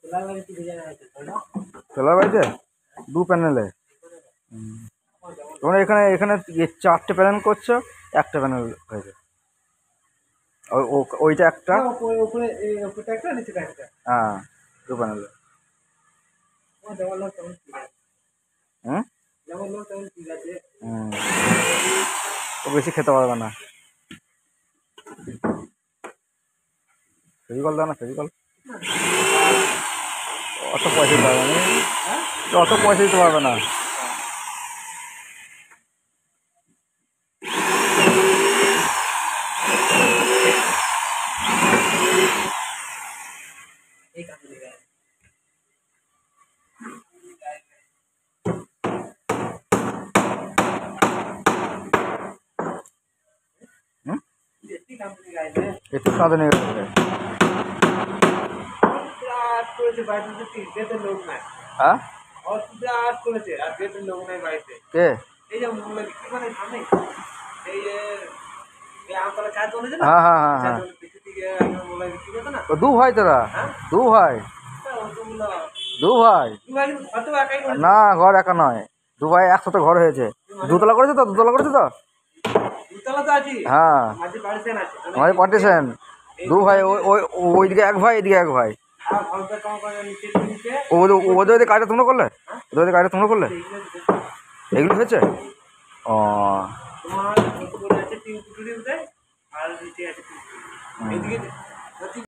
Solar বাড়িতে 2 প্যানেলে। তোমরা এখানে এখানে 4টে প্যানেল করছো, 1টা প্যানেল হয়েছে। ওইটা একটা, হ্যাঁ 2 প্যানেলে। ও বেশি খেতে পারবে না। ফেভিকল দাও না, ফেভিকল। অত পয়সা দিতে পারবে না, অত পয়সা দিতে পারবে না। একটু কাঁদে নিয়ে গেছে। হ্যাঁ কে? হ্যাঁ হ্যাঁ হ্যাঁ হ্যাঁ, 2 ভাই তোরা? 2 ভাই? 2 ভাই না, ঘর একা নয়, 2 ভাই একসাথে ঘর হয়েছে। 2তলা করেছে তো, 2তলা করেছে তো। হ্যাঁ আমাদের পার্টিশন। 2 ভাই, ওইদিকে 1 ভাই, এদিকে 1 ভাই। ওদের ওদের কাজটা তোমরা করলে? ওদের ওদের কাজটা তোমরা করলে? এগুলো হয়েছে? ও